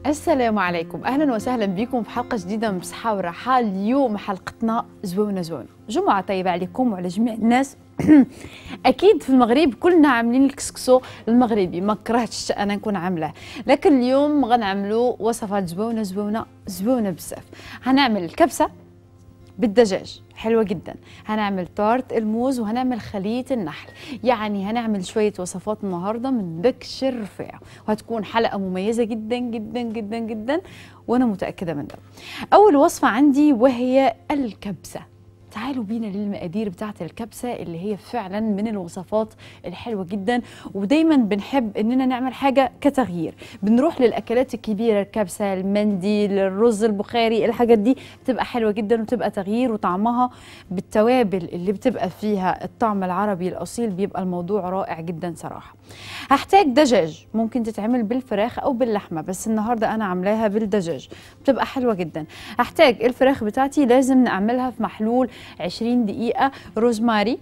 السلام عليكم، اهلا وسهلا بكم في حلقه جديده من بصحه وراحه. اليوم حلقتنا زوونه زوونه. جمعه طيبه عليكم وعلى جميع الناس. اكيد في المغرب كلنا عاملين الكسكسو المغربي، ما كرهتش انا نكون عاملاه، لكن اليوم غنعملوا وصفات زوونه زوونه زوونه بزاف. هنعمل الكبسه بالدجاج حلوة جدا، هنعمل تارت الموز، وهنعمل خلية النحل. يعني هنعمل شوية وصفات النهاردة من دكش الرفيع، وهتكون حلقة مميزة جدا جدا جدا جدا، وأنا متأكدة من ده. أول وصفة عندي وهي الكبسة. تعالوا بينا للمقادير بتاعة الكبسة اللي هي فعلا من الوصفات الحلوة جدا، ودايما بنحب اننا نعمل حاجة كتغيير. بنروح للأكلات الكبيرة، الكبسة، المندي، الرز البخاري، الحاجات دي بتبقى حلوة جدا وتبقى تغيير، وطعمها بالتوابل اللي بتبقى فيها الطعم العربي الأصيل بيبقى الموضوع رائع جدا صراحة. هحتاج دجاج، ممكن تتعمل بالفراخ أو باللحمة، بس النهاردة أنا عاملاها بالدجاج بتبقى حلوة جدا. هحتاج الفراخ بتاعتي لازم نعملها في محلول 20 دقيقة، روزماري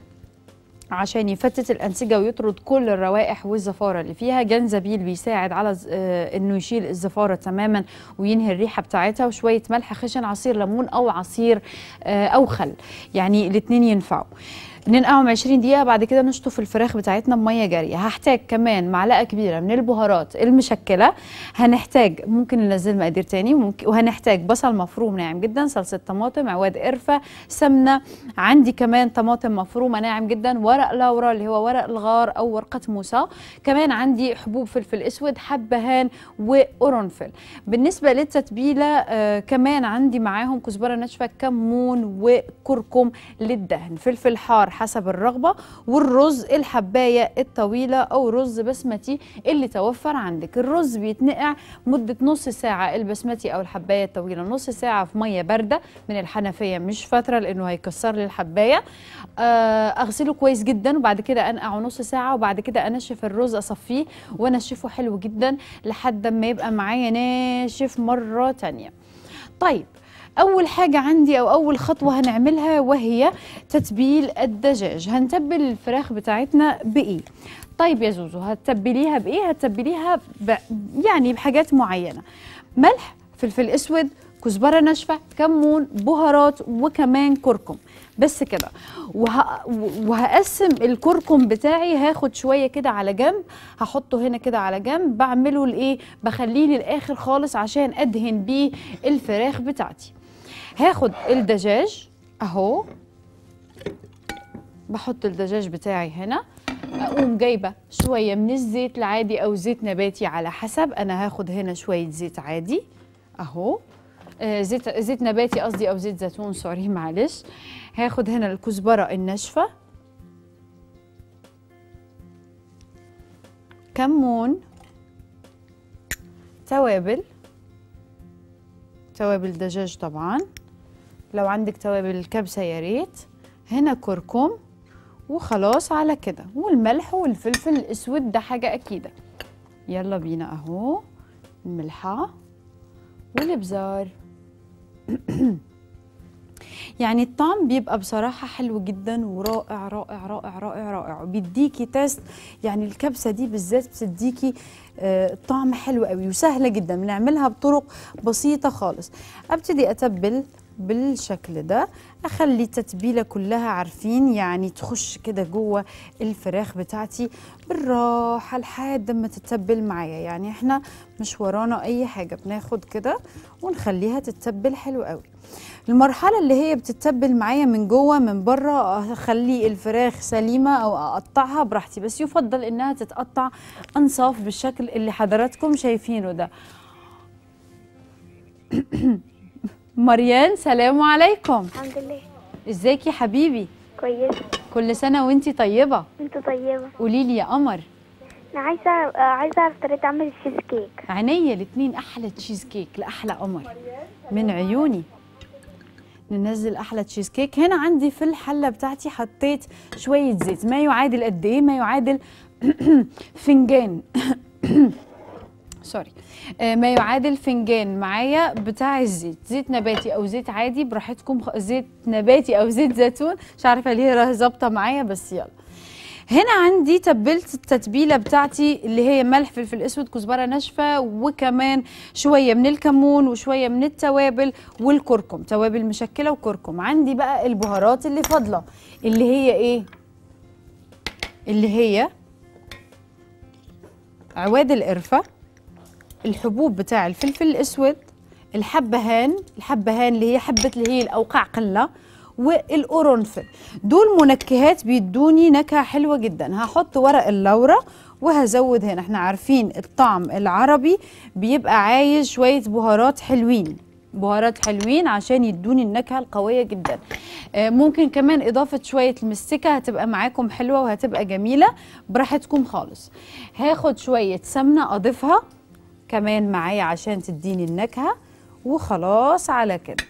عشان يفتت الأنسجة ويطرد كل الروائح والزفارة اللي فيها، جنزبيل بيساعد على انه يشيل الزفارة تماما وينهي الريحة بتاعتها، وشوية ملح خشن، عصير ليمون أو عصير أو خل، يعني الاتنين ينفعوا. ننقعهم 20 دقيقة، بعد كده نشطف الفراخ بتاعتنا بمية جارية. هحتاج كمان معلقة كبيرة من البهارات المشكلة. هنحتاج، ممكن ننزل مقادير تاني، وهنحتاج بصل مفروم ناعم جدا، صلصة طماطم، عواد قرفة، سمنة، عندي كمان طماطم مفرومة ناعم جدا، ورق لورا اللي هو ورق الغار أو ورقة موسى، كمان عندي حبوب فلفل أسود، حبهان، وقرنفل. بالنسبة للتتبيلة كمان عندي معاهم كزبرة ناشفة، كمون، وكركم للدهن، فلفل حار حسب الرغبة، والرز الحباية الطويلة أو رز بسمتي اللي توفر عندك. الرز بيتنقع مدة نص ساعة، البسمتي أو الحباية الطويلة نص ساعة في مية باردة من الحنفية، مش فترة لأنه هيكسر لي الحباية. أغسله كويس جدا، وبعد كده أنقعه نص ساعة، وبعد كده أنشف الرز، أصفيه وأنشفه حلو جدا لحد ما يبقى معايا ناشف مرة تانية. طيب، أول حاجة عندي أو أول خطوة هنعملها وهي تتبيل الدجاج. هنتبل الفراخ بتاعتنا بإيه؟ طيب يا زوزو، هتتبليها بإيه؟ هتتبليها يعني بحاجات معينة: ملح، فلفل أسود، كزبرة ناشفة، كمون، بهارات، وكمان كركم، بس كده. وهقسم الكركم بتاعي، هاخد شويه كده على جنب، هحطه هنا كده على جنب، بعمله لايه؟ بخليه للاخر خالص عشان ادهن بيه الفراخ بتاعتي. هاخد الدجاج اهو، بحط الدجاج بتاعي هنا، اقوم جايبه شويه من الزيت العادي او زيت نباتي على حسب، انا هاخد هنا شويه زيت عادي اهو، زيت نباتي قصدي، او زيت زيتون، سوري معلش. هاخد هنا الكزبره الناشفه، كمون، توابل دجاج طبعا، لو عندك توابل الكبسه يا ريت، هنا كركم، وخلاص على كده، والملح والفلفل الاسود ده حاجه اكيده. يلا بينا اهو، الملحه والابزار. يعني الطعم بيبقى بصراحة حلو جدا ورائع رائع رائع رائع رائع، وبيديكي تيست. يعني الكبسة دي بالذات بتديكي طعم حلو قوي، وسهلة جدا، بنعملها بطرق بسيطة خالص. ابتدي اتبل بالشكل ده، اخلي التتبيله كلها عارفين يعني تخش كده جوه الفراخ بتاعتي بالراحه لحد ما تتبل معايا. يعني احنا مش ورانا اي حاجه، بناخد كده ونخليها تتبل حلو قوي. المرحله اللي هي بتتبل معايا من جوه، من بره اخلي الفراخ سليمه او اقطعها براحتي، بس يفضل انها تتقطع انصاف بالشكل اللي حضراتكم شايفينه ده. مريان، سلام عليكم. الحمد لله. ازيك يا حبيبي؟ كويسه. كل سنه وانتي طيبه. انت طيبه. قولي لي يا قمر. انا عايزه اعرف طريقه عمل التشيز كيك. عينيا الاتنين، احلى تشيز كيك لاحلى قمر من عيوني. ننزل احلى تشيز كيك. هنا عندي في الحله بتاعتي حطيت شويه زيت، ما يعادل قد ايه؟ ما يعادل فنجان سوري، ما يعادل فنجان معايا بتاع الزيت، زيت نباتي او زيت عادي براحتكم، زيت نباتي او زيت زيتون، مش عارفه ليه ظابطه معايا، بس يلا. هنا عندي تبلت التتبيله بتاعتي اللي هي ملح، فلفل اسود، كزبره ناشفه، وكمان شويه من الكمون وشويه من التوابل والكركم، توابل مشكله وكركم. عندي بقى البهارات اللي فاضله اللي هي ايه؟ اللي هي عواد القرفه، الحبوب بتاع الفلفل الاسود، الحبهان اللي هي حبه اللي هي الاوقاع قله، والقرنفل. دول منكهات بيدوني نكهه حلوه جدا. هحط ورق اللورة وهزود هنا. احنا عارفين الطعم العربي بيبقى عايز شويه بهارات حلوين، بهارات حلوين عشان يدوني النكهه القويه جدا. ممكن كمان اضافه شويه المستكه هتبقى معاكم حلوه وهتبقى جميله براحتكم خالص. هاخد شويه سمنه اضيفها كمان معايا عشان تديني النكهه، وخلاص على كده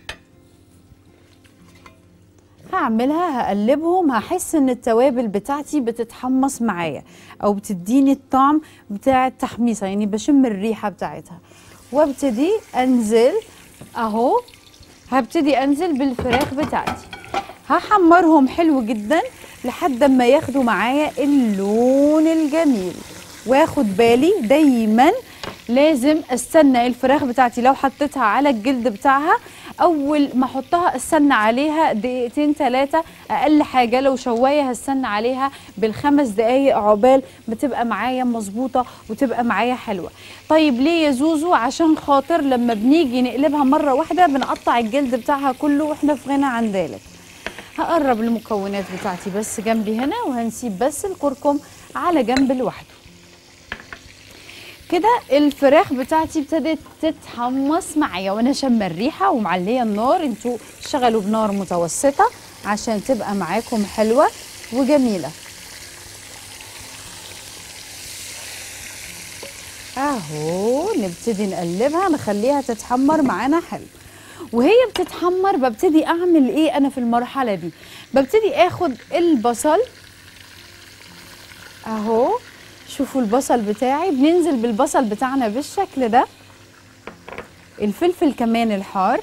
هعملها. هقلبهم، هحس ان التوابل بتاعتي بتتحمص معايا او بتديني الطعم بتاع التحميصه، يعني بشم الريحه بتاعتها. وابتدي انزل اهو، هبتدي انزل بالفراخ بتاعتي. هحمرهم حلو جدا لحد ما ياخدوا معايا اللون الجميل. واخد بالي دايما لازم استنى الفراخ بتاعتي لو حطيتها على الجلد بتاعها، اول ما احطها استنى عليها دقيقتين 3 اقل حاجه. لو شوايه هستنى عليها بالخمس دقايق عقبال بتبقى معايا مظبوطه وتبقى معايا حلوه. طيب ليه يا زوزو؟ عشان خاطر لما بنيجي نقلبها مره واحده بنقطع الجلد بتاعها كله واحنا في غنى عن ذلك. هقرب المكونات بتاعتي بس جنبي هنا، وهنسيب بس الكركم على جنب لوحده. كده الفراخ بتاعتي ابتدت تتحمص معايا وانا شم الريحه ومعليه النار. انتوا اشتغلوا بنار متوسطه عشان تبقى معاكم حلوه وجميله. اهو نبتدي نقلبها نخليها تتحمر معانا حلو. وهي بتتحمر ببتدي اعمل ايه انا في المرحله دي؟ ببتدي اخد البصل اهو، شوفوا البصل بتاعي، بننزل بالبصل بتاعنا بالشكل ده. الفلفل كمان الحار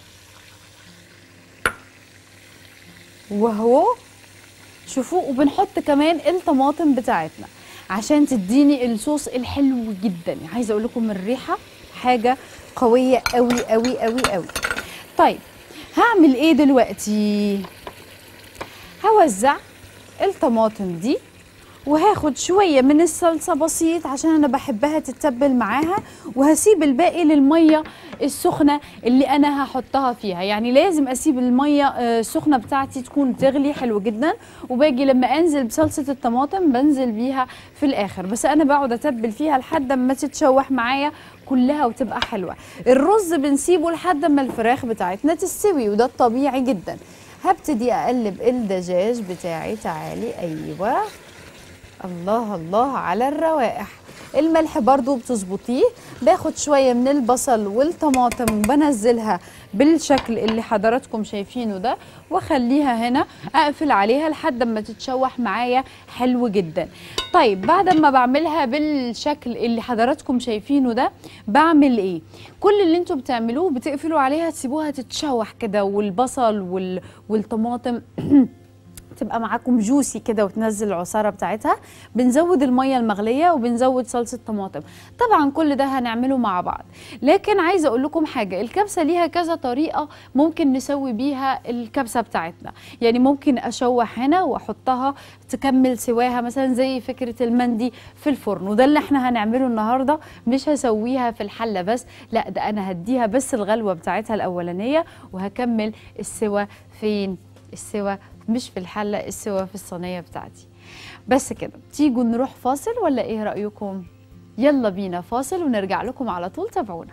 وهو شوفوا، وبنحط كمان الطماطم بتاعتنا عشان تديني الصوص الحلو جدا. عايزه اقول لكم الريحه حاجه قويه قوي قوي قوي قوي. طيب هعمل ايه دلوقتي؟ هوزع الطماطم دي وهاخد شويه من الصلصه بسيط عشان انا بحبها تتبل معاها، وهسيب الباقي للميه السخنه اللي انا هحطها فيها. يعني لازم اسيب الميه السخنه بتاعتي تكون تغلي حلو جدا، وباجي لما انزل بصلصه الطماطم بنزل بيها في الاخر، بس انا بقعد اتبل فيها لحد ما تتشوح معايا كلها وتبقى حلوه. الرز بنسيبه لحد ما الفراخ بتاعتنا تستوي وده الطبيعي جدا. هبتدي اقلب الدجاج بتاعي. تعالي ايوه، الله الله على الروائح. الملح برضو بتظبطيه. باخد شوية من البصل والطماطم وبنزلها بالشكل اللي حضراتكم شايفينه ده، واخليها هنا اقفل عليها لحد ما تتشوح معايا حلو جدا. طيب بعد ما بعملها بالشكل اللي حضراتكم شايفينه ده بعمل ايه؟ كل اللي انتوا بتعملوه بتقفلوا عليها تسيبوها تتشوح كده، والبصل والطماطم تبقى معاكم جوسي كده وتنزل العصاره بتاعتها. بنزود الميه المغليه وبنزود صلصه طماطم. طبعا كل ده هنعمله مع بعض. لكن عايزه اقول لكم حاجه، الكبسه ليها كذا طريقه ممكن نسوي بيها الكبسه بتاعتنا. يعني ممكن اشوح هنا واحطها تكمل سواها، مثلا زي فكره المندي في الفرن، وده اللي احنا هنعمله النهارده. مش هسويها في الحله بس، لا ده انا هديها بس الغلوه بتاعتها الاولانيه، وهكمل السوا فين؟ السوا مش في الحلة، السوا في الصينية بتاعتي. بس كده. تيجوا نروح فاصل ولا ايه رأيكم؟ يلا بينا فاصل ونرجع لكم على طول، تابعونا.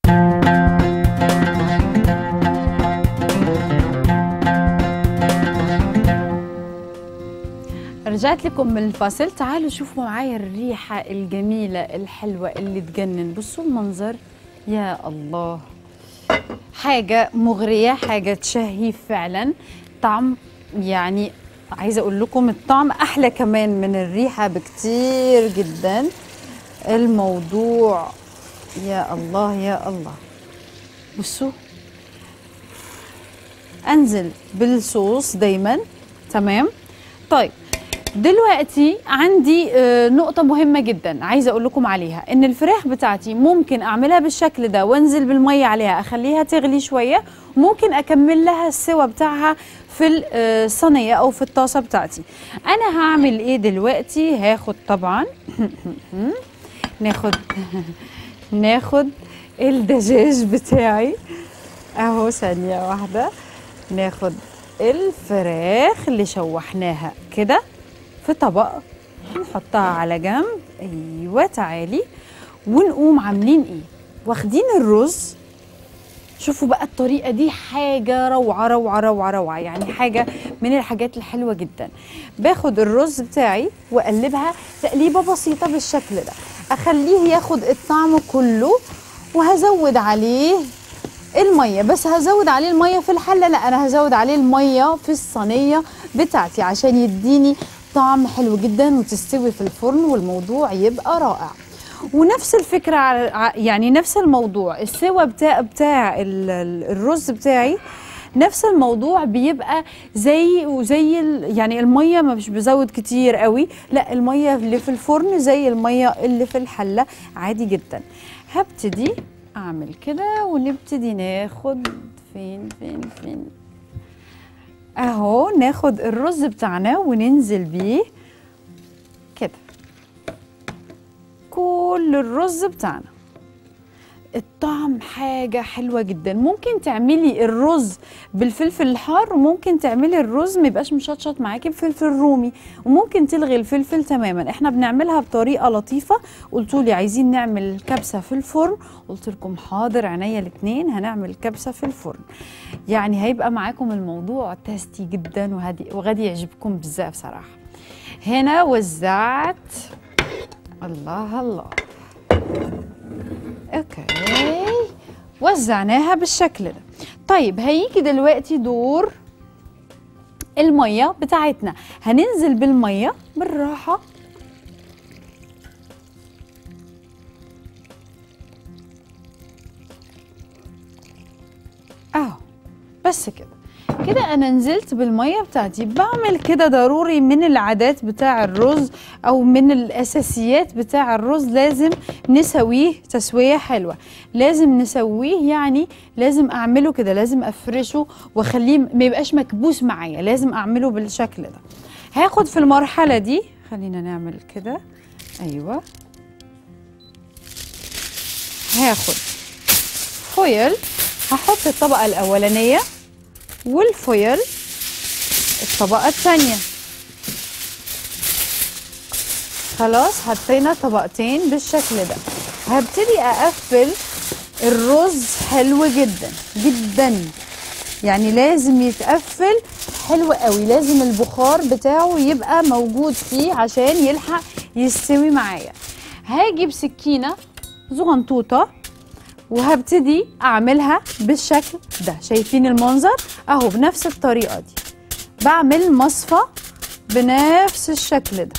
رجعت لكم من الفاصل. تعالوا شوفوا معايا الريحة الجميلة الحلوة اللي تجنن. بصوا المنظر، يا الله، حاجة مغرية، حاجة تشهي فعلا. طعم يعني عايزه اقول لكم الطعم احلى كمان من الريحه بكتير جدا. الموضوع يا الله يا الله. بصوا، انزل بالصوص دايما. تمام. طيب دلوقتي عندي نقطة مهمة جدا عايزة اقول لكم عليها، ان الفراخ بتاعتي ممكن اعملها بالشكل ده وانزل بالمية عليها اخليها تغلي شوية، وممكن اكمل لها السوا بتاعها في الصينية او في الطاسة بتاعتي. انا هعمل ايه دلوقتي؟ هاخد طبعا ناخد الدجاج بتاعي اهو، ثانية واحدة. ناخد الفراخ اللي شوحناها كده في طبق، نحطها على جنب. ايوه تعالي. ونقوم عاملين ايه؟ واخدين الرز. شوفوا بقى الطريقة دي حاجة روعة روعة روعة روعة، يعني حاجة من الحاجات الحلوة جدا. باخد الرز بتاعي واقلبها تقليبة بسيطة بالشكل ده، اخليه ياخد الطعم كله، وهزود عليه المية. بس هزود عليه المية في الحلة؟ لا، انا هزود عليه المية في الصينية بتاعتي عشان يديني طعم حلو جدا وتستوي في الفرن والموضوع يبقى رائع. ونفس الفكرة يعني نفس الموضوع السوا بتاع الرز بتاعي، نفس الموضوع بيبقى زي يعني المية مش بزود كتير قوي، لا المية اللي في الفرن زي المية اللي في الحلة عادي جدا. هبتدي اعمل كده ونبتدي ناخد فين اهو، ناخد الرز بتاعنا وننزل بيه كده، كل الرز بتاعنا. الطعم حاجة حلوة جدا. ممكن تعملي الرز بالفلفل الحار، وممكن تعملي الرز ما يبقاش مشطشط معاكي بفلفل رومي، وممكن تلغي الفلفل تماما. احنا بنعملها بطريقة لطيفة. قلتولي عايزين نعمل كبسة في الفرن، قلت لكم حاضر عينيا الاتنين، هنعمل كبسة في الفرن. يعني هيبقى معاكم الموضوع تاستي جدا وغادي يعجبكم بزاف صراحة. هنا وزعت، الله الله، اوكي، وزعناها بالشكل ده. طيب هيجي دلوقتي دور المية بتاعتنا. هننزل بالمية بالراحة اهو، بس كده انا نزلت بالميه بتاعتي. بعمل كده ضروري من العادات بتاع الرز او من الاساسيات بتاع الرز، لازم نسويه تسويه حلوه، لازم نسويه، يعني لازم اعمله كده، لازم افرشه واخليه ما يبقاش مكبوس معايا، لازم اعمله بالشكل ده. هاخد في المرحله دي، خلينا نعمل كده، ايوه، هاخد فويل، هحط الطبقه الاولانيه والفويل الطبقة الثانية. خلاص حطينا طبقتين بالشكل ده. هبتدي اقفل الرز حلو جدا جدا، يعني لازم يتقفل حلو قوي، لازم البخار بتاعه يبقى موجود فيه عشان يلحق يستوي معايا. هاجي بسكينة زغنطوطة وهبتدي اعملها بالشكل ده. شايفين المنظر اهو؟ بنفس الطريقه دي بعمل مصفى بنفس الشكل ده،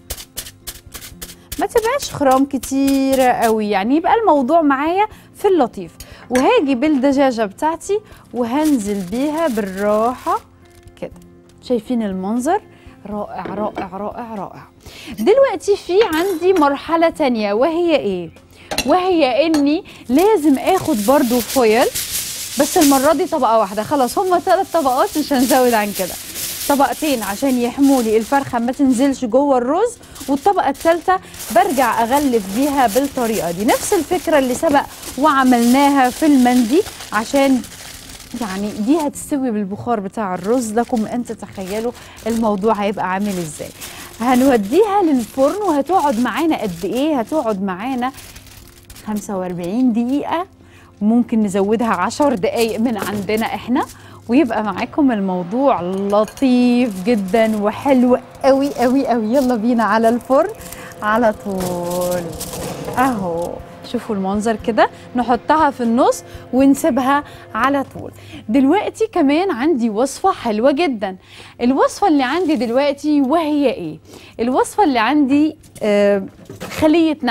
ما تبقاش خرام كتيره قوي، يعني يبقى الموضوع معايا في اللطيف. وهاجي بالدجاجه بتاعتي وهنزل بيها بالراحه كده. شايفين المنظر؟ رائع رائع رائع رائع. دلوقتي في عندي مرحله تانية، وهي ايه؟ وهي اني لازم اخد برضو فويل، بس المرة دي طبقة واحدة. خلاص هما 3 طبقات، مش هنزود عن كده، طبقتين عشان يحمولي الفرخة ما تنزلش جوه الرز، والطبقة الثالثة برجع اغلف بيها بالطريقة دي. نفس الفكرة اللي سبق وعملناها في المندي، عشان يعني دي هتستوي بالبخار بتاع الرز. لكم ان تتخيلوا الموضوع هيبقى عامل ازاي. هنوديها للفرن وهتقعد معانا قد ايه؟ هتقعد معانا 45 دقيقة، ممكن نزودها 10 دقايق من عندنا احنا، ويبقى معاكم الموضوع لطيف جدا وحلو قوي قوي قوي. يلا بينا على الفرن على طول اهو. شوفوا المنظر كده، نحطها في النص ونسيبها على طول. دلوقتي كمان عندي وصفة حلوة جدا. الوصفة اللي عندي دلوقتي وهي ايه؟ الوصفة اللي عندي خلية نحل.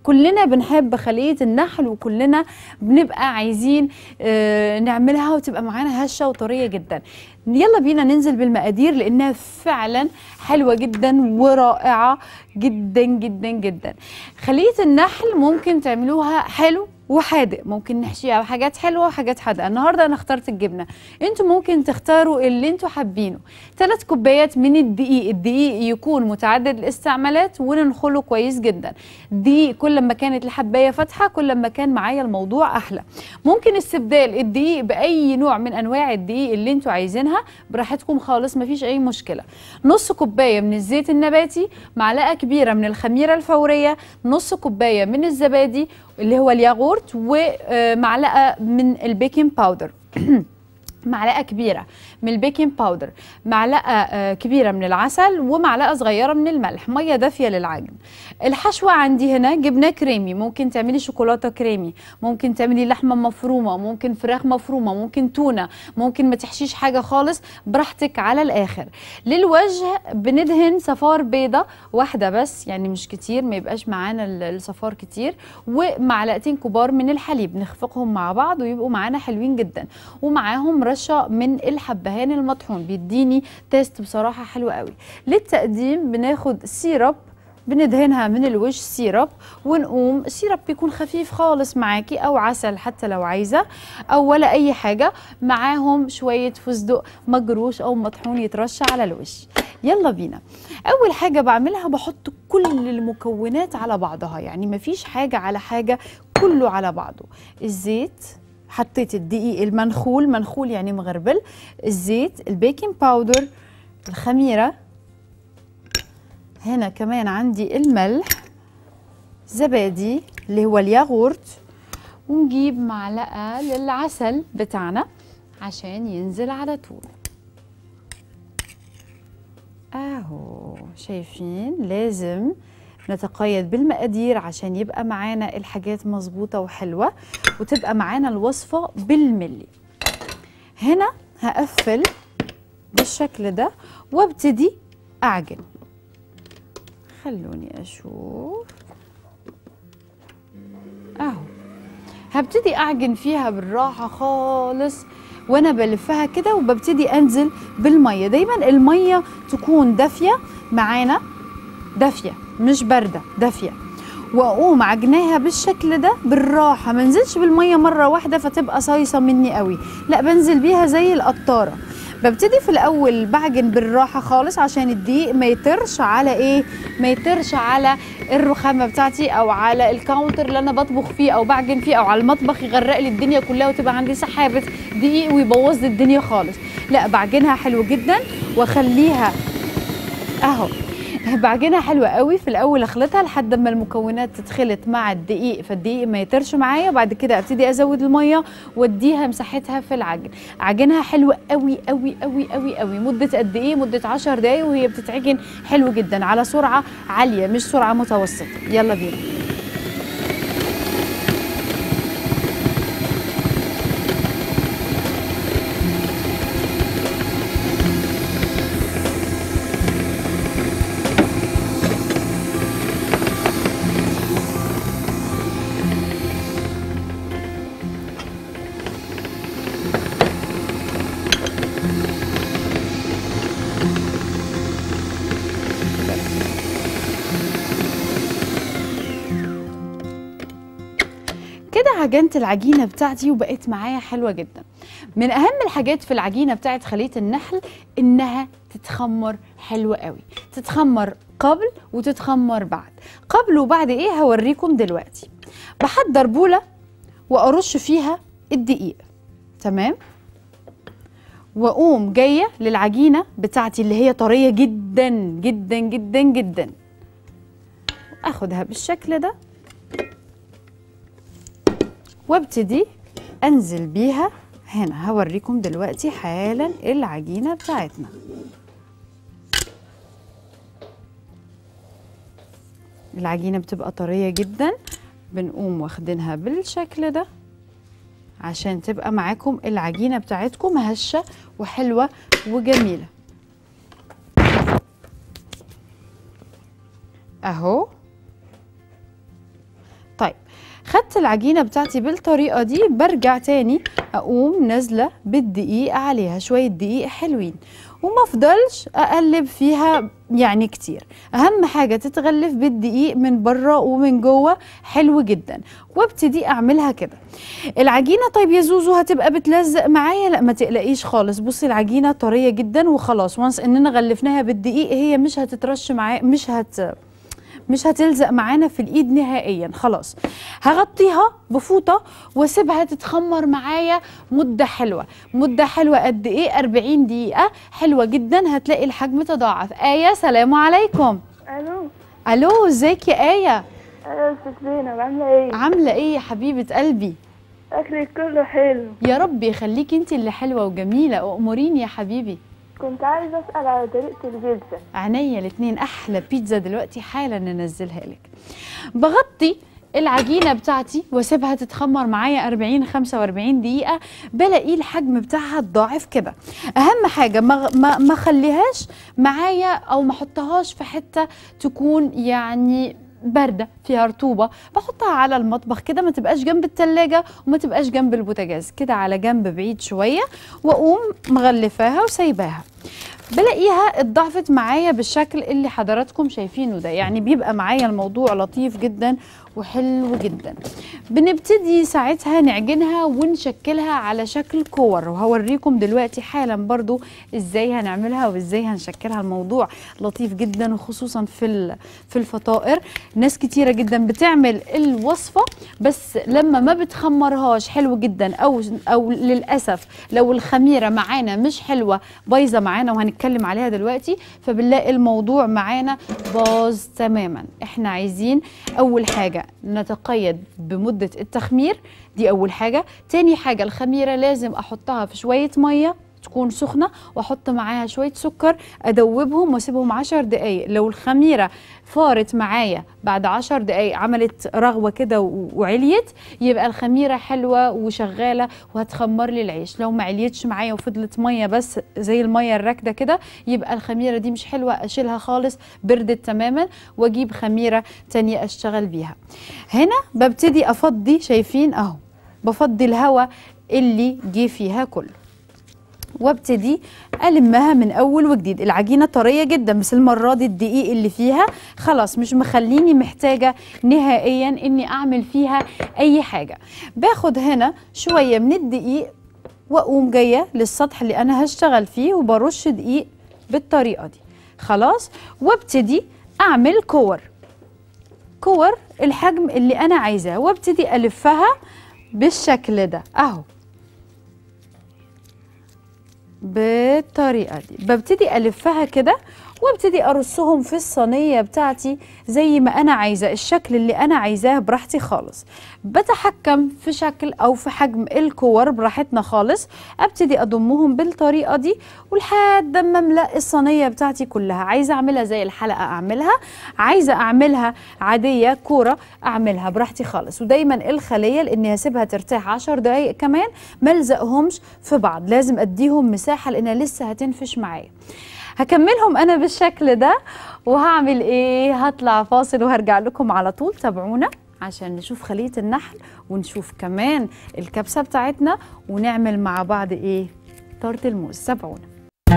كلنا بنحب خلية النحل وكلنا بنبقى عايزين نعملها وتبقى معانا هشة وطرية جدا. يلا بينا ننزل بالمقادير لأنها فعلا حلوة جدا ورائعة جدا جدا جدا. خلية النحل ممكن تعملوها حلو وحادق، ممكن نحشيها حاجات حلوه وحاجات حادقه. النهارده انا اخترت الجبنه، انتوا ممكن تختاروا اللي انتوا حابينه. 3 كوبايات من الدقيق، الدقيق يكون متعدد الاستعمالات وننخله كويس جدا. الدقيق كل ما كانت الحبايه فاتحه كل ما كان معايا الموضوع احلى. ممكن استبدال الدقيق باي نوع من انواع الدقيق اللي انتوا عايزينها براحتكم خالص، مفيش اي مشكله. نص كوبايه من الزيت النباتي، معلقه كبيره من الخميره الفوريه، نص كوبايه من الزبادي اللي هو الياغورت، ومعلقه من البيكنج باودر معلقه كبيره من البيكنج باودر، معلقه كبيره من العسل، ومعلقه صغيره من الملح، ميه دافيه للعجن. الحشوه عندي هنا جبنه كريمي، ممكن تعملي شوكولاته كريمي، ممكن تعملي لحمه مفرومه، ممكن فراخ مفرومه، ممكن تونه، ممكن ما تحشيش حاجه خالص، براحتك على الاخر. للوجه بندهن صفار بيضه واحده بس، يعني مش كتير، ما يبقاش معانا الصفار كتير، ومعلقتين كبار من الحليب نخفقهم مع بعض ويبقوا معانا حلوين جدا، ومعاهم رشه من الحبهان المطحون بيديني تيست بصراحه حلو قوي. للتقديم بناخد سيرب بندهنها من الوش سيرب، ونقوم السيرب بيكون خفيف خالص معاكي، او عسل حتى لو عايزه، او ولا اي حاجه، معاهم شويه فستق مجروش او مطحون يترش على الوش. يلا بينا. اول حاجه بعملها بحط كل المكونات على بعضها، يعني مفيش حاجه على حاجه، كله على بعضه. الزيت، حطيت الدقيق المنخول، منخول يعني مغربل، الزيت، البيكنج باودر، الخميره، هنا كمان عندي الملح، زبادي اللي هو الياغورت، ونجيب معلقه للعسل بتاعنا عشان ينزل على طول. اهو شايفين، لازم نتقيد بالمقادير عشان يبقى معانا الحاجات مظبوطه وحلوه وتبقى معانا الوصفه بالملي. هنا هقفل بالشكل ده وابتدي اعجن. خلوني اشوف اهو، هبتدي اعجن فيها بالراحه خالص وانا بلفها كده، وببتدي انزل بالميه. دايما الميه تكون دافيه معانا، دافيه مش بارده، دافيه، واقوم عجناها بالشكل ده بالراحه. ما انزلش بالميه مره واحده فتبقى صايصه مني قوي، لا بنزل بيها زي القطاره. ببتدي في الاول بعجن بالراحه خالص عشان الدقيق ما يطرش على ايه، ما يطرش على الرخامه بتاعتي او على الكاونتر اللي انا بطبخ فيه او بعجن فيه او على المطبخ، يغرق لي الدنيا كلها وتبقى عندي سحابه دقيق ويبوظ لي الدنيا خالص. لا بعجنها حلو جدا واخليها اهو، بعجنها حلوه قوي. في الاول اخلطها لحد ما المكونات تتخلط مع الدقيق، فالدقيق ما يطرش معايا، وبعد كده ابتدي ازود الميه واديها مساحتها في العجن. عجنها حلو قوي قوي قوي قوي قوي. مده قد ايه؟ مده 10 دقايق وهي بتتعجن حلو جدا على سرعه عاليه مش سرعه متوسطه. يلا بينا. كده عجنت العجينه بتاعتي وبقت معايا حلوه جدا. من اهم الحاجات في العجينه بتاعت خليه النحل انها تتخمر حلوه قوي، تتخمر قبل وتتخمر بعد. قبل وبعد ايه هوريكم دلوقتي. بحضر بوله وارش فيها الدقيق، تمام، واقوم جايه للعجينه بتاعتي اللي هي طريه جدا جدا جدا جدا، اخدها بالشكل ده وابتدي انزل بيها هنا. هوريكم دلوقتي حالا العجينه بتاعتنا. العجينه بتبقى طريه جدا، بنقوم واخدينها بالشكل ده عشان تبقى معاكم العجينه بتاعتكم هشه وحلوه وجميله. اهو خدت العجينه بتاعتي بالطريقه دي، برجع تاني اقوم نازله بالدقيق عليها، شويه دقيق حلوين، وما افضلش اقلب فيها يعني كتير. اهم حاجه تتغلف بالدقيق من بره ومن جوه، حلو جدا. وابتدي اعملها كده. العجينه طيب يا زوزو هتبقى بتلزق معايا؟ لا ما تقلقيش خالص. بصي العجينه طريه جدا وخلاص، وانس اننا غلفناها بالدقيق هي مش هتترش معايا، مش هتلزق معانا في الايد نهائيا. خلاص هغطيها بفوطه واسيبها تتخمر معايا مده حلوه. مده حلوه قد ايه؟ 40 دقيقه. حلوه جدا، هتلاقي الحجم تضاعف. ايه سلام عليكم. الو. الو ازيك يا ايه؟ يا استاذ زينب عامله ايه؟ عامله ايه يا حبيبه قلبي؟ اكلك كله حلو. يا رب يخليكي، انت اللي حلوه وجميله. اموريني يا حبيبي. كنت عايزه اسال على طريقه البيتزا. عينيا الاتنين، احلى بيتزا دلوقتي حالا ننزلها لك. بغطي العجينه بتاعتي واسيبها تتخمر معايا 40-45 دقيقه، بلاقي الحجم بتاعها اتضاعف كده. اهم حاجه ما خليهاش معايا او ما احطهاش في حته تكون يعني بارده فيها رطوبه. بحطها على المطبخ كده، ما تبقاش جنب التلاجة وما تبقاش جنب البوتاجاز، كده على جنب بعيد شويه، واقوم مغلفاها وسايباها. بلاقيها اتضاعفت معايا بالشكل اللي حضراتكم شايفينه ده، يعني بيبقى معايا الموضوع لطيف جدا وحلو جدا. بنبتدي ساعتها نعجنها ونشكلها على شكل كور، وهوريكم دلوقتي حالا برضو ازاي هنعملها وازاي هنشكلها. الموضوع لطيف جدا، وخصوصا في الفطائر. ناس كتيرة جدا بتعمل الوصفة بس لما ما بتخمرهاش حلو جدا، او للأسف لو الخميرة معانا مش حلوة بايظة معانا، وهنتكلم عليها دلوقتي، فبنلاقي الموضوع معانا باظ تماما. احنا عايزين اول حاجة نتقيد بمدة التخمير، دي أول حاجة. تاني حاجة الخميرة لازم أحطها في شوية مية تكون سخنة، وأحط معاها شوية سكر، أدوبهم وأسيبهم 10 دقايق. لو الخميرة فارت معايا بعد 10 دقايق، عملت رغوة كده وعليت، يبقى الخميرة حلوة وشغالة وهتخمر لي العيش. لو ما عليتش معايا وفضلت مية بس زي المية الراكدة كده، يبقى الخميرة دي مش حلوة، أشيلها خالص، بردت تماما، وأجيب خميرة تانية أشتغل بيها. هنا ببتدي أفضي، شايفين أهو، بفضي الهواء اللي جه فيها كله، وابتدي ألمها من أول وجديد. العجينة طرية جدا، بس المرة دي الدقيق اللي فيها خلاص مش مخليني محتاجة نهائيا إني أعمل فيها أي حاجة. باخد هنا شوية من الدقيق وأقوم جاية للسطح اللي أنا هشتغل فيه، وبرش دقيق بالطريقة دي. خلاص، وابتدي أعمل كور الحجم اللي أنا عايزاه، وابتدي ألفها بالشكل ده أهو، بالطريقة دي. ببتدي ألفها كده وابتدي أرصهم في الصينية بتاعتي زي ما أنا عايزة، الشكل اللي أنا عايزاه براحتي خالص. بتحكم في شكل أو في حجم الكور براحتنا خالص. أبتدي أضمهم بالطريقة دي ولحد ما أملأ الصينية بتاعتي كلها. عايزة أعملها زي الحلقة أعملها، عايزة أعملها عادية كورة أعملها براحتي خالص. ودايما الخلية لأني هسيبها ترتاح 10 دقايق كمان، ملزقهمش في بعض، لازم أديهم مساحة لأنها لسه هتنفش معايا. هكملهم انا بالشكل ده، وهعمل ايه؟ هطلع فاصل وهرجع لكم على طول. تابعونا عشان نشوف خلية النحل، ونشوف كمان الكبسة بتاعتنا، ونعمل مع بعض ايه؟ طرت الموز. تابعونا.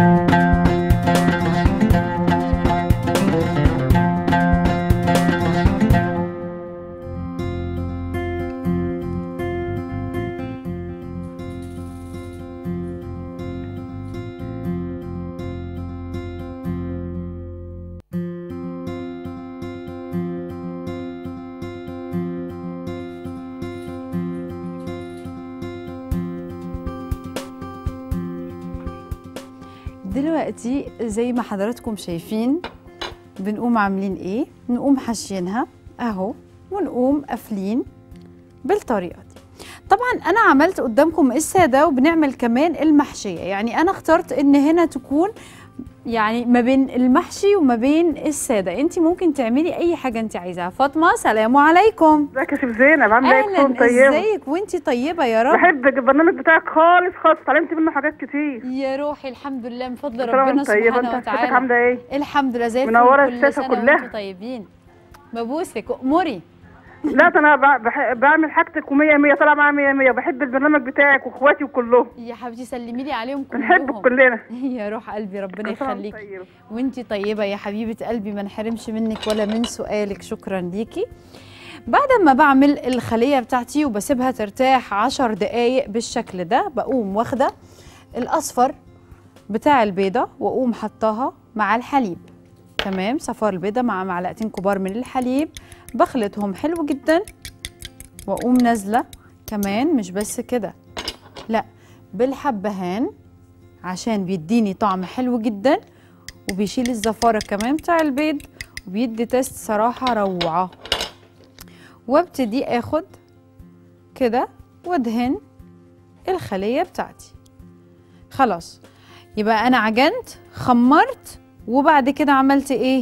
دلوقتي زي ما حضراتكم شايفين بنقوم عاملين ايه؟ نقوم حاشينها اهو، ونقوم قافلين بالطريقه دي. طبعا انا عملت قدامكم الساده، وبنعمل كمان المحشيه. يعني انا اخترت ان هنا تكون يعني ما بين المحشي وما بين الساده. انت ممكن تعملي اي حاجه انت عايزاها. فاطمه سلام عليكم. ازيك يا ست زينب؟ عامله ايه؟ اهلا، ازيك وانت طيبه يا رب. بحب البرنامج بتاعك خالص خالص، اتعلمت منه حاجات كتير يا روحي. الحمد لله، من فضل ربنا طيبه. سبحانه انت وتعالى. عامله ايه؟ الحمد لله زي الفل. منوره كل الشاشه سنه كلها. وانتم طيبين. ببوسك، اموري. لا ده انا بعمل حاجتك ومية مية، طالعه معايا مية مية. بحب البرنامج بتاعك واخواتي وكلهم. يا حبيبتي سلمي لي عليهم كلهم. بنحبك كلنا. يا روح قلبي ربنا يخليك. طيب. وانتي طيبه يا حبيبه قلبي، ما نحرمش منك ولا من سؤالك. شكرا ليكي. بعد ما بعمل الخليه بتاعتي وبسيبها ترتاح 10 دقايق بالشكل ده، بقوم واخده الاصفر بتاع البيضه واقوم حطاها مع الحليب. تمام، صفار البيضه مع معلقتين كبار من الحليب، بخلطهم حلو جدا واقوم نازله كمان. مش بس كده، لا، بالحبهان عشان بيديني طعم حلو جدا وبيشيل الزفاره كمان بتاع البيض وبيدي تيست صراحه روعه. وابتدي اخد كده وادهن الخليه بتاعتي. خلاص، يبقى انا عجنت خمرت وبعد كده عملت ايه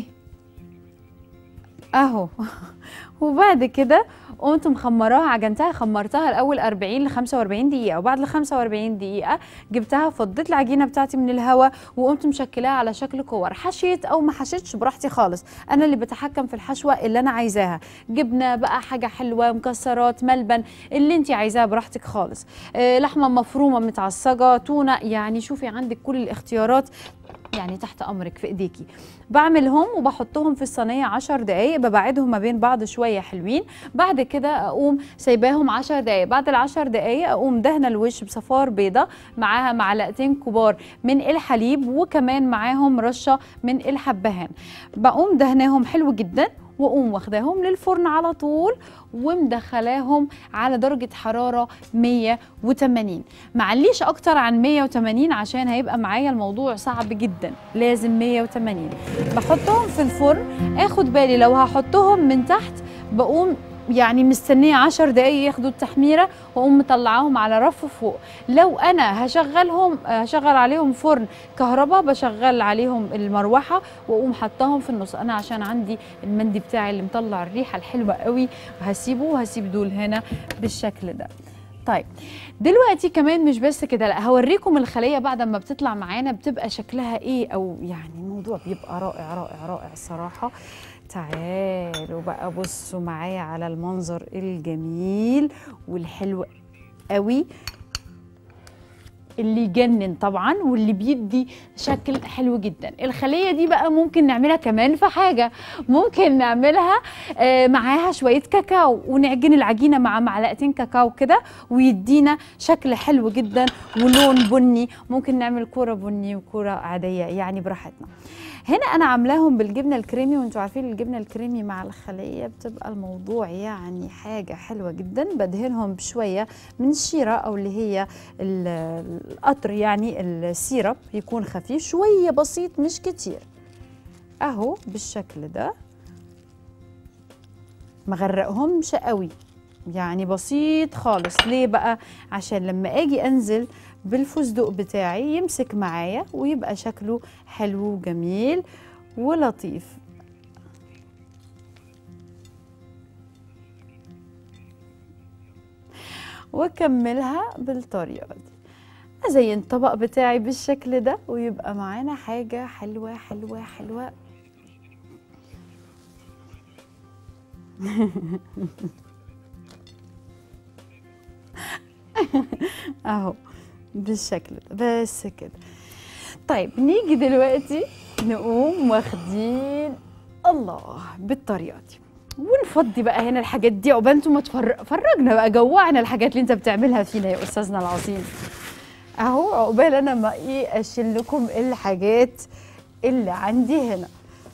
اهو وبعد كده قمت مخمراها، عجنتها خمرتها الاول 40 ل 45 دقيقه، وبعد ال 45 دقيقه جبتها فضيت العجينه بتاعتي من الهواء وقمت مشكلاها على شكل كور. حشيت او ما حشيتش براحتي خالص، انا اللي بتحكم في الحشوه اللي انا عايزاها. جبنه بقى، حاجه حلوه، مكسرات، ملبن، اللي انت عايزاه براحتك خالص. لحمه مفرومه متعصجه، تونه، يعني شوفي عندك كل الاختيارات يعني تحت امرك في ايديكي. بعملهم وبحطهم في الصينيه 10 دقائق، ببعدهم ما بين بعض شويه حلوين. بعد كده اقوم سايباهم 10 دقائق. بعد ال10 دقائق اقوم دهنه الوش بصفار بيضه معاها معلقتين كبار من الحليب وكمان معاهم رشه من الحبهان. بقوم دهناهم حلو جدا واقوم واخداهم للفرن على طول ومدخلاهم على درجه حراره 180. معليش اكتر عن 180 عشان هيبقى معايا الموضوع صعب جدا، لازم 180. بحطهم في الفرن. اخد بالي لو هحطهم من تحت بقوم يعني مستنيه 10 دقايق ياخدوا التحميره واقوم مطلعاهم على رف فوق. لو انا هشغل عليهم فرن كهرباء بشغل عليهم المروحه واقوم حطاهم في النص. انا عشان عندي المندي بتاعي اللي مطلع الريحه الحلوه قوي وهسيب دول هنا بالشكل ده. طيب دلوقتي كمان مش بس كده، لا، هوريكم الخليه بعد ما بتطلع معانا بتبقى شكلها ايه، او يعني الموضوع بيبقى رائع رائع رائع الصراحه. تعالوا بقى بصوا معايا على المنظر الجميل والحلو قوي اللي يجنن طبعا واللي بيدي شكل حلو جدا. الخليه دي بقى ممكن نعملها كمان في حاجه، ممكن نعملها معاها شويه كاكاو ونعجن العجينه مع معلقتين كاكاو كده ويدينا شكل حلو جدا ولون بني. ممكن نعمل كوره بني وكوره عاديه يعني براحتنا. هنا انا عاملاهم بالجبنه الكريمي، وانتوا عارفين الجبنه الكريمي مع الخليه بتبقى الموضوع يعني حاجه حلوه جدا. بدهنهم بشويه من الشيره او اللي هي القطر، يعني السيرب يكون خفيف شويه بسيط مش كتير اهو بالشكل ده. مغرقهمش قوي يعني بسيط خالص. ليه بقى؟ عشان لما اجي انزل بالفستق بتاعي يمسك معايا ويبقى شكله حلو وجميل ولطيف. واكملها بالطريقه دي، ازين الطبق بتاعي بالشكل ده ويبقى معانا حاجه حلوه حلوه حلوه. اهو بالشكل ده بس كده. طيب نيجي دلوقتي نقوم واخدين الله بالطريقه دي ونفضي بقى هنا الحاجات دي. عقبال انتوا ما فرجنا بقى، جوعنا الحاجات اللي انت بتعملها فينا يا استاذنا العظيم. اهو عقبال انا ما اشيل لكم الحاجات اللي عندي هنا.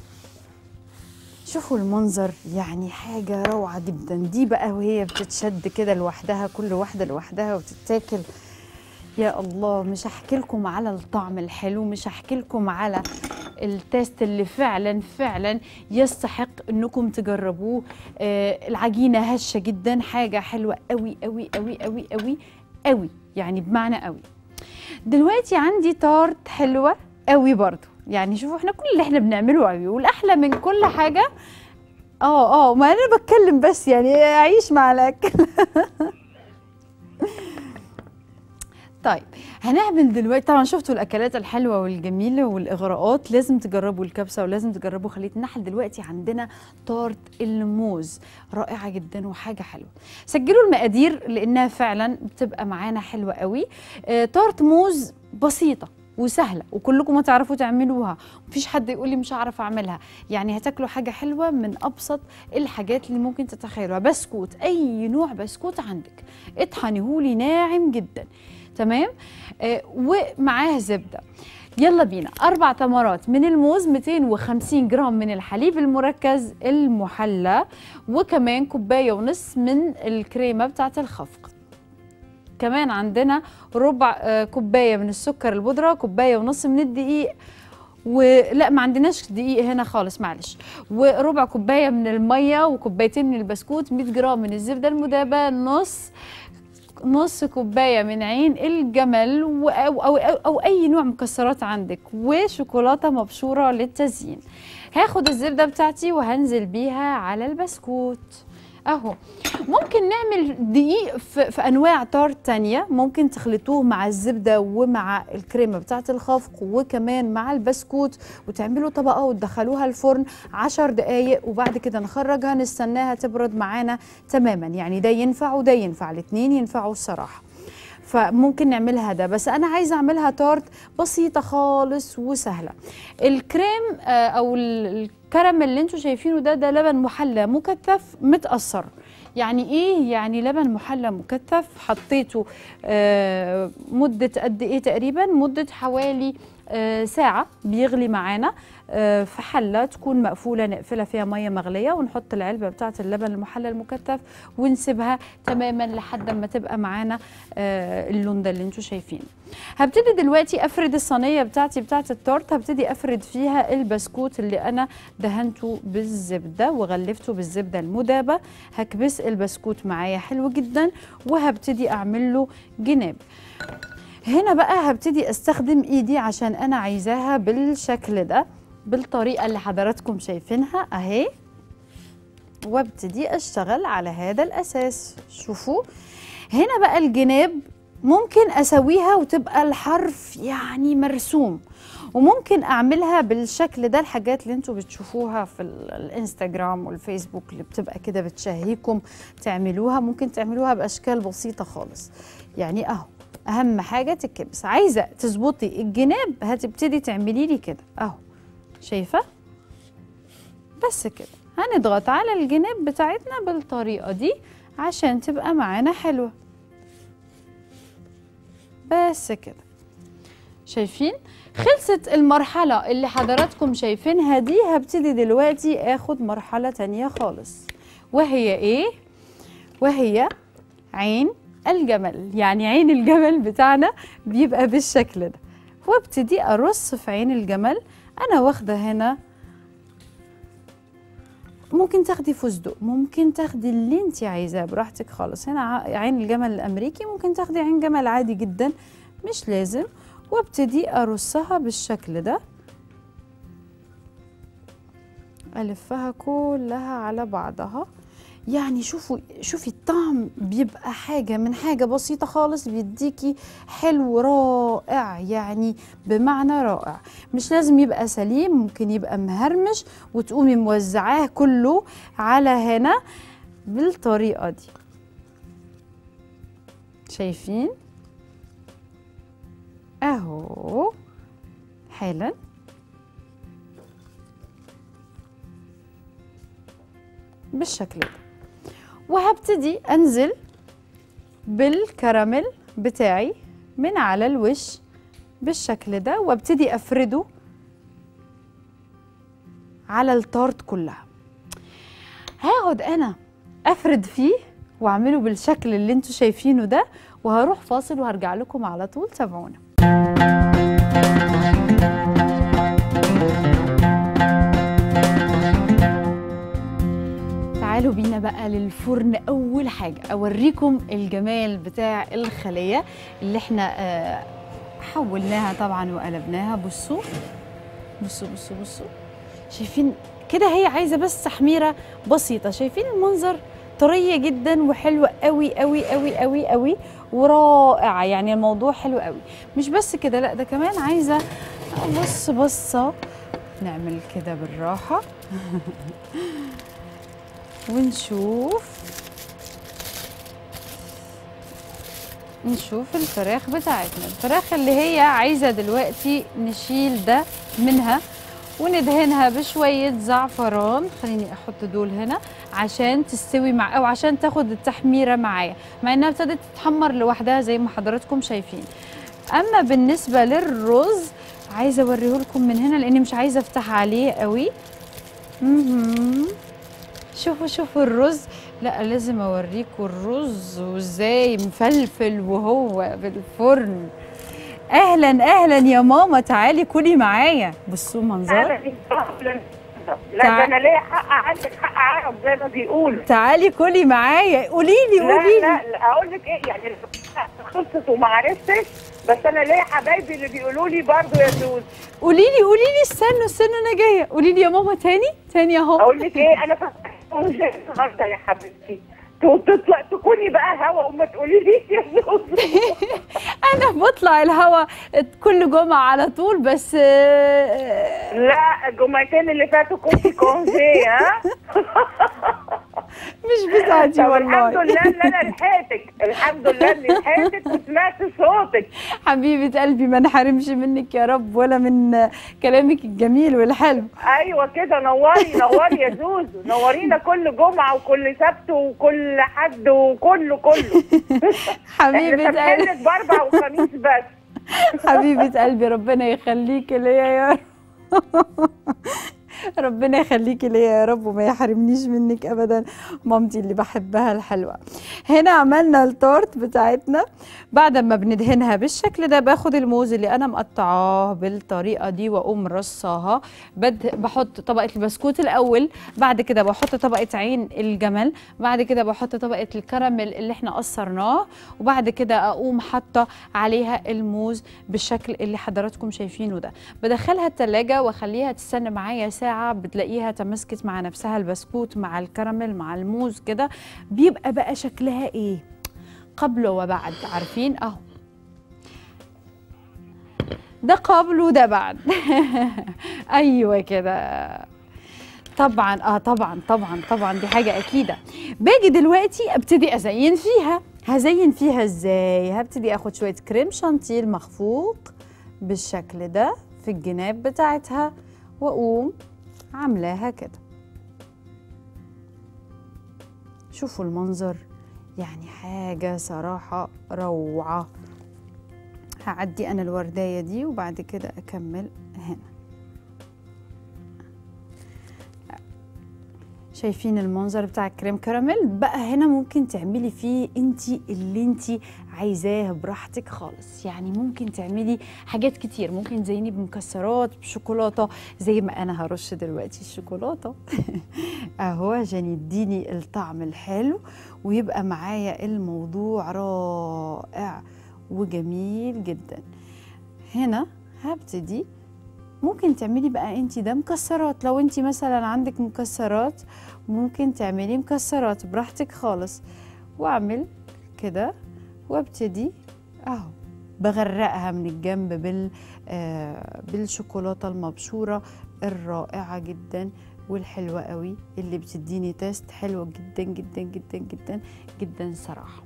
شوفوا المنظر يعني حاجه روعه جدا. دي بقى وهي بتتشد كده لوحدها، كل واحده لوحدها وتتاكل. يا الله، مش هحكي لكم على الطعم الحلو، مش هحكي لكم على التيست اللي فعلا فعلا يستحق انكم تجربوه. العجينه هشه جدا، حاجه حلوه قوي قوي قوي قوي قوي قوي، يعني بمعنى قوي. دلوقتي عندي تارت حلوه قوي برضو. يعني شوفوا احنا كل اللي احنا بنعمله قوي، والاحلى من كل حاجه ما انا بتكلم بس يعني اعيش مع الاكل. طيب هنعمل دلوقتي، طبعا شفتوا الاكلات الحلوه والجميله والاغراءات، لازم تجربوا الكبسه ولازم تجربوا خليه النحل. دلوقتي عندنا تورت الموز، رائعه جدا وحاجه حلوه. سجلوا المقادير لانها فعلا بتبقى معانا حلوه قوي. تورت موز بسيطه وسهله وكلكم هتعرفوا تعملوها، مفيش حد يقول لي مش هعرف اعملها. يعني هتاكلوا حاجه حلوه من ابسط الحاجات اللي ممكن تتخيلوها. بسكوت، اي نوع بسكوت عندك اطحنيهولي ناعم جدا، تمام؟ ومعاه زبده. يلا بينا. 4 تمرات من الموز، 250 جرام من الحليب المركز المحلى، وكمان 1.5 كوباية من الكريمه بتاعت الخفق. كمان عندنا ربع كوبايه من السكر البودره، 1.5 كوباية من الدقيق، ولا ما عندناش دقيق هنا خالص معلش، وربع كوبايه من الميه، وكوبايتين من البسكوت، 100 جرام من الزبده المذابه، نص كوبايه من عين الجمل أو اي نوع مكسرات عندك، وشوكولاته مبشوره للتزيين. هاخد الزبده بتاعتي وهنزل بيها على البسكوت اهو. ممكن نعمل دقيق في انواع تارت تانية، ممكن تخلطوه مع الزبده ومع الكريمه بتاعت الخفق وكمان مع البسكوت، وتعملوا طبقه وتدخلوها الفرن 10 دقائق، وبعد كده نخرجها نستناها تبرد معانا تماما. يعني ده ينفع وده ينفع، الاثنين ينفعوا الصراحه. فممكن نعملها ده، بس انا عايزه اعملها تارت بسيطه خالص وسهله. الكريم او الكراميل اللي انتوا شايفينه ده لبن محلى مكثف متقصر. يعني ايه؟ يعني لبن محلى مكثف حطيته مده قد ايه تقريبا؟ مده حوالي ساعه بيغلي معانا في حله تكون مقفوله، نقفلها فيها ميه مغليه، ونحط العلبه بتاعه اللبن المحلى المكثف ونسيبها تماما لحد ما تبقى معانا اللون ده اللي انتوا شايفينه. هبتدي دلوقتي افرد الصينيه بتاعتي بتاعه التورت، هبتدي افرد فيها البسكوت اللي انا دهنته بالزبده وغلفته بالزبده المذابه. هكبس البسكوت معايا حلو جدا، وهبتدي اعمل له جناب. هنا بقى هبتدي استخدم ايدي عشان انا عايزاها بالشكل ده، بالطريقه اللي حضراتكم شايفينها اهي، وابتدي اشتغل على هذا الاساس. شوفوا هنا بقى الجناب ممكن اسويها وتبقى الحرف يعني مرسوم، وممكن اعملها بالشكل ده. الحاجات اللي انتوا بتشوفوها في الانستجرام والفيسبوك اللي بتبقى كده بتشهيكم تعملوها، ممكن تعملوها باشكال بسيطه خالص. يعني اهو اهم حاجه تتكبس. عايزه تظبطي الجناب هتبتدي تعملي لي كده اهو، شايفه؟ بس كده هنضغط على الجناب بتاعتنا بالطريقه دي عشان تبقى معانا حلوه. بس كده شايفين؟ خلصت المرحله اللي حضراتكم شايفينها دي. هبتدي دلوقتي اخد مرحله تانية خالص، وهي ايه؟ وهي عين الجمل. يعني عين الجمل بتاعنا بيبقى بالشكل ده، وابتدي ارص في عين الجمل. انا واخده هنا، ممكن تاخدي فستق، ممكن تاخدي اللي انت عايزاه براحتك خالص. هنا عين الجمل الامريكي، ممكن تاخدي عين جمل عادي جدا مش لازم. وابتدي ارصها بالشكل ده، الفها كلها على بعضها. يعني شوفي الطعم بيبقى حاجة من حاجة بسيطة خالص، بيديكي حلو رائع، يعني بمعنى رائع. مش لازم يبقى سليم، ممكن يبقى مهرمش، وتقومي موزعاه كله على هنا بالطريقة دي. شايفين اهو حالا. بالشكل ده، وهبتدي انزل بالكراميل بتاعي من على الوش بالشكل ده، وابتدي افرده على التارت كلها. هقعد انا افرد فيه واعمله بالشكل اللي انتوا شايفينه ده، وهروح فاصل وهرجع لكم على طول. تابعونا. تعالوا بينا بقى للفرن. اول حاجه اوريكم الجمال بتاع الخليه اللي احنا حولناها طبعا وقلبناها. بصوا بصوا بصوا بصوا، شايفين كده؟ هي عايزه بس تحميره بسيطه. شايفين المنظر؟ طريه جدا وحلوه قوي قوي قوي قوي قوي ورائعه. يعني الموضوع حلو قوي. مش بس كده، لا ده كمان عايزه بصه نعمل كده بالراحه نشوف الفراخ بتاعتنا. الفراخ اللي هي عايزه دلوقتي نشيل ده منها وندهنها بشويه زعفران. خليني احط دول هنا عشان تستوي مع او عشان تاخد التحميره معايا، مع انها ابتدت تتحمر لوحدها زي ما حضراتكم شايفين. اما بالنسبه للرز عايزه اوريه لكم من هنا لاني مش عايزه افتح عليه قوي. شوفوا الرز. لا لازم اوريكم الرز وازاي مفلفل وهو بالفرن. اهلا يا ماما، تعالي كلي معايا. بصوا منظر. لا ده انا ليا حق عندك، حق عرب زي ما بيقولوا. تعالي كلي معايا. قولي لي لا اقول لك ايه يعني، خلصت وما عرفتش، بس انا ليا حبايبي اللي بيقولوا لي برضه يا زوز. قولي لي استنوا انا جايه. قولي لي يا ماما تاني اهو. اقول لك ايه، انا النهارده يا حبيبتي تطلع تكوني بقى هوا وما تقوليليش يا زوز. انا بطلع الهوا كل جمعه على طول، بس لا الجمعتين اللي فاتوا كنت كونجي. ها مش بتاعتي والله. الحمد لله ان انا لحقتك، الحمد لله اني لحقتك وسمعت صوتك. حبيبه قلبي، ما نحرمش منك يا رب ولا من كلامك الجميل والحلو. ايوه كده، نوري يا زوزو، نورينا كل جمعه وكل سبت وكل حد وكله حبيبه قلبي. احنا باربع وخميس بس. حبيبه قلبي، ربنا يخليكي ليا يا رب. ربنا يخليكي ليا يا رب وما يحرمنيش منك ابدا، مامتي اللي بحبها الحلوه. هنا عملنا التورت بتاعتنا. بعد ما بندهنها بالشكل ده باخد الموز اللي انا مقطعاه بالطريقه دي واقوم رصاها. بحط طبقه البسكوت الاول، بعد كده بحط طبقه عين الجمل، بعد كده بحط طبقه الكراميل اللي احنا قصرناه، وبعد كده اقوم حاطه عليها الموز بالشكل اللي حضراتكم شايفينه ده. بدخلها التلاجة واخليها تستنى معايا ساعه، بتلاقيها تمسكت مع نفسها البسكوت مع الكراميل مع الموز كده. بيبقى بقى شكلها ايه قبل وبعد، عارفين اهو، ده قبل وده بعد. ايوه كده طبعا. طبعا دي حاجه اكيده. باجي دلوقتي ابتدي ازين فيها. هزين فيها ازاي؟ هبتدي اخد شويه كريم شانتيه مخفوق بالشكل ده في الجناب بتاعتها، واقوم عاملاها كده. شوفوا المنظر، يعني حاجة صراحة روعة. هعدي أنا الوردية دي وبعد كده أكمل هنا. شايفين المنظر بتاع الكريم كراميل بقى؟ هنا ممكن تعملي فيه انتي اللي انتي عايزاه براحتك خالص. يعني ممكن تعملي حاجات كتير، ممكن تزيني بمكسرات بشوكولاته زي ما انا هرش دلوقتي الشوكولاته اهو عشان يديني الطعم الحلو ويبقى معايا الموضوع رائع وجميل جدا. هنا هبتدي ممكن تعملي بقى انتي ده مكسرات، لو انتي مثلا عندك مكسرات ممكن تعملي مكسرات براحتك خالص. واعمل كده وابتدي اهو بغرقها من الجنب بالشوكولاته المبشوره الرائعه جدا والحلوه قوي اللي بتديني تيست حلو جدا جدا جدا جدا جدا صراحه.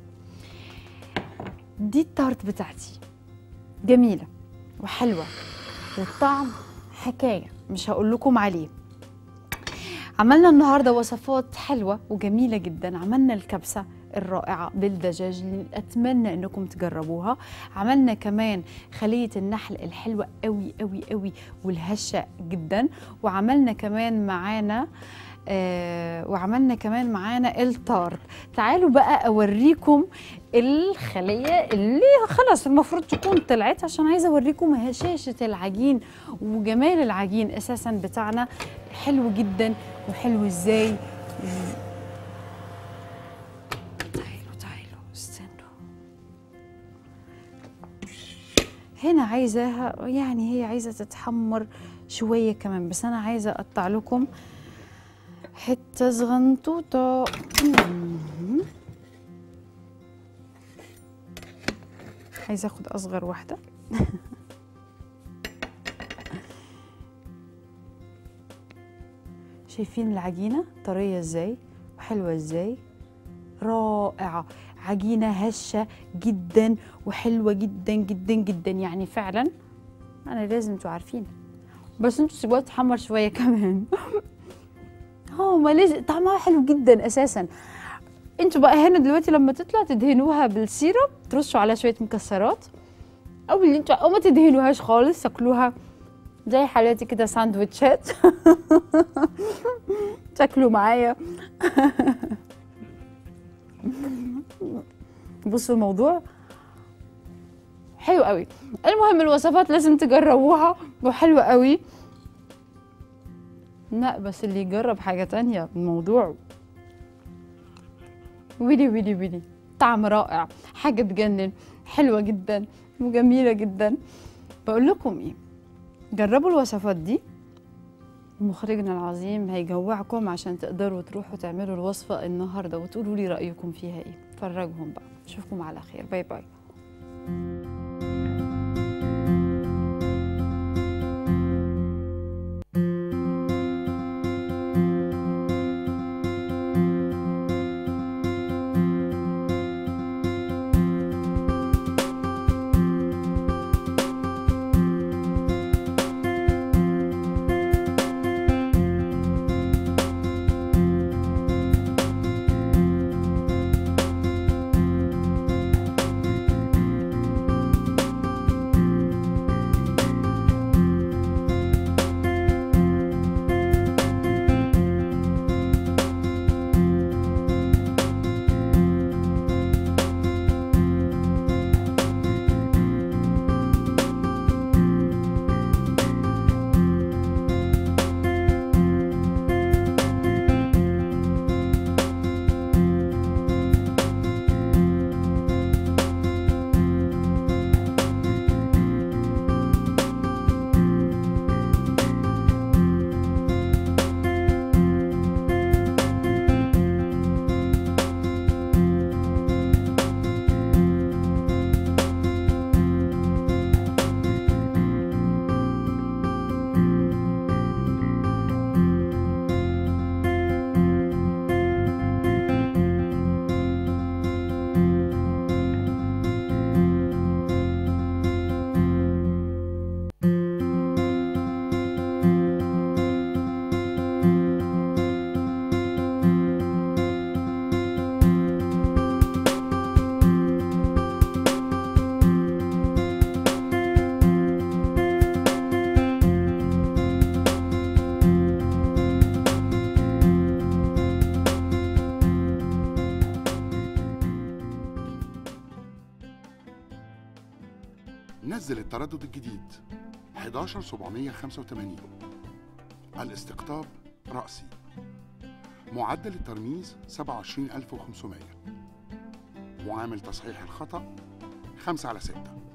دي التارت بتاعتي جميله وحلوه والطعم حكايه مش هقول لكم عليه. عملنا النهارده وصفات حلوه وجميله جدا. عملنا الكبسه الرائعه بالدجاج اللي اتمنى انكم تجربوها. عملنا كمان خليه النحل الحلوه قوي قوي قوي والهشه جدا. وعملنا كمان معانا التارت. تعالوا بقى اوريكم الخليه اللي خلاص المفروض تكون طلعت، عشان عايزه اوريكم هشاشه العجين وجمال العجين اساسا بتاعنا حلو جدا وحلو ازاي. تعالوا استنوا. هنا عايزاها يعني هي عايزه تتحمر شويه كمان، بس انا عايزه اقطع لكم حته صغنطوطه. عايزه اخد اصغر واحده. شايفين العجينه طريه ازاي وحلوه ازاي؟ رائعه، عجينه هشه جدا وحلوه جدا جدا جدا، يعني فعلا انا لازم انتوا عارفين، بس انتوا سيبوها تتحمر شويه كمان. ما لازم، طعمها حلو جدا اساسا. انتوا بقى هنا دلوقتي لما تطلع تدهنوها بالسيرب، ترشوا عليها شويه مكسرات، او اللي انتوا او ما تدهنوهاش خالص، تاكلوها زي حالاتي كده ساندوتشات. تاكلوا معايا. بصوا الموضوع حلو قوي. المهم الوصفات لازم تجربوها وحلوه قوي. لا بس اللي يجرب حاجه تانية، الموضوع ويلي ويلي ويلي، طعم رائع، حاجه تجنن، حلوه جدا وجميله جدا. بقول لكم ايه، جربوا الوصفات دي، مخرجنا العظيم هيجوعكم عشان تقدروا تروحوا تعملوا الوصفه النهارده وتقولوا لي رايكم فيها ايه. فرجهم بقى. اشوفكم على خير. باي باي. نزل التردد الجديد 11785. الاستقطاب رأسي. معدل الترميز 27500. معامل تصحيح الخطأ 5/6.